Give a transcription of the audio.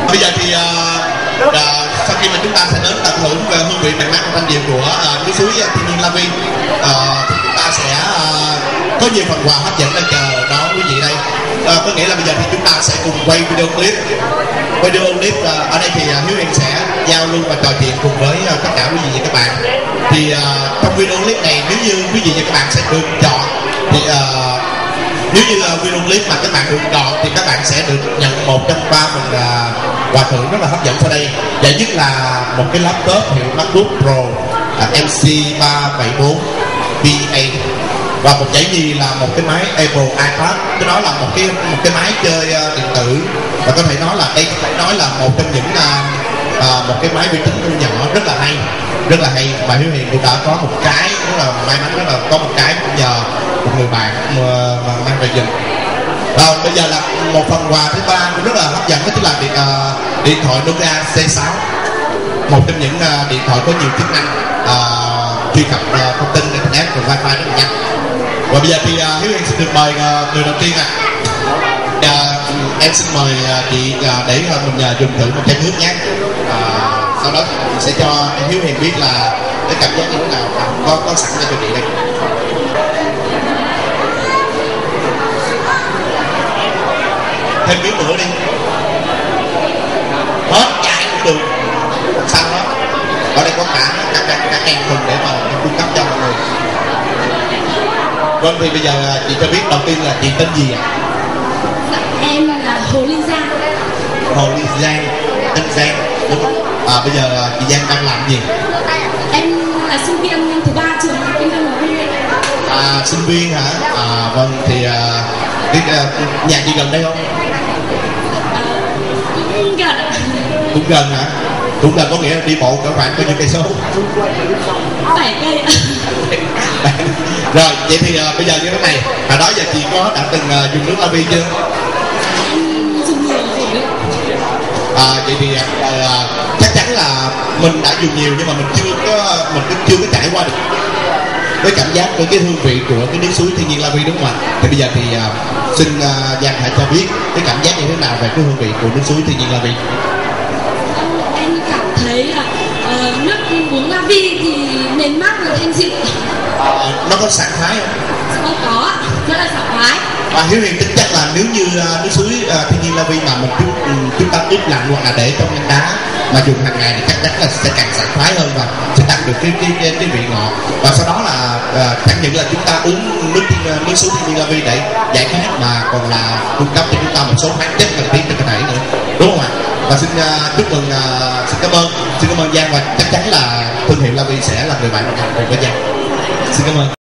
Bây giờ thì sau khi mà chúng ta sẽ đến tận hưởng về hương vị mặn mát thanh điệu của núi suối thiên nhiên La Vi, thì chúng ta sẽ có nhiều phần quà hấp dẫn đang chờ đón quý vị đây. Có nghĩa là bây giờ thì chúng ta sẽ cùng quay video clip. Ở đây thì Hiếu Hiền sẽ giao lưu và trò chuyện cùng với tất cả quý vị và các bạn. Thì trong video clip này, nếu như quý vị và các bạn sẽ được chọn thì nếu như video clip mà các bạn được chọn thì các bạn sẽ được nhận một trong 3 phần quà thưởng rất là hấp dẫn sau đây. Và nhất là một cái laptop hiệu MacBook Pro MC374 VA, và một giải nhì là một cái máy Apple iPad. Cái đó là một cái máy chơi điện tử, và có thể nói là một trong những một cái máy vi tính thu nhỏ rất là hay. Và Hiếu Hiền cũng đã có một cái rất là may mắn, rất là có một cái cũng nhờ một người bạn mà mang về giùm. Rồi bây giờ là một phần quà thứ ba cũng rất là hấp dẫn, đó chính là điện thoại Nokia C6, một trong những điện thoại có nhiều chức năng truy cập thông tin internet và wifi rất là nhanh. Và bây giờ thì Hiếu Hiền xin được mời người đầu tiên em xin mời chị để mình dùng thử một chai nước nhé. Sau đó mình sẽ cho Hiếu Hiền biết là cái cảm giác như thế nào. Có sẵn cho chị đây. Thêm miếng nữa đi, hết chai cũng được, xanh đó. Ở đây có cả can thùng để mà cung cấp cho mọi người. Vâng, thì bây giờ chị cho biết đầu tiên là chị tên gì ạ? Em là Hồ Linh Giang. Hồ Linh Giang, tên Giang đúng không? Bây giờ chị Giang đang làm gì? Em là sinh viên năm thứ 3 trường Kinh doanh Hòa Huy. Sinh viên hả? Vâng, thì nhà chị gần đây không? Cũng gần. Cũng gần hả? Cũng gần có nghĩa là đi bộ cỡ khoảng bao nhiêu cây số? 7 cây. Rồi vậy thì bây giờ như thế này, đó giờ chị đã từng dùng nước La Vi chưa? Em dùng nhiều rồi. Vậy thì chắc chắn là mình đã dùng nhiều nhưng mà mình chưa có trải qua được cái cảm giác, cái hương vị của cái nước suối thiên nhiên La Vi, đúng không ạ? Thì bây giờ thì xin Giang hãy cho biết cái cảm giác như thế nào về cái hương vị của nước suối thiên nhiên La Vi. Em cảm thấy là nước uống La Vi thì mềm mát và thanh dịu. Nó có sảng khoái không? Có, rất là sảng khoái. Hiếu Hiền tin chắc là nếu như nước suối thiên nhiên La Vi mà chúng ta ướp lạnh hoặc là để trong ngăn đá mà dùng hàng ngày thì chắc chắn là sẽ càng sảng khoái hơn và sẽ tăng được cái vị ngọt. Và sau đó là chẳng những là chúng ta uống nước suối thiên nhiên La Vi để giải khát mà còn là cung cấp cho chúng ta một số khoáng chất cần thiết cho cơ thể nữa, đúng không ạ? Và xin chúc mừng, xin cảm ơn Giang, và chắc chắn là thương hiệu La Vi sẽ là người bạn đồng hành cùng với Giang. Xin cảm ơn.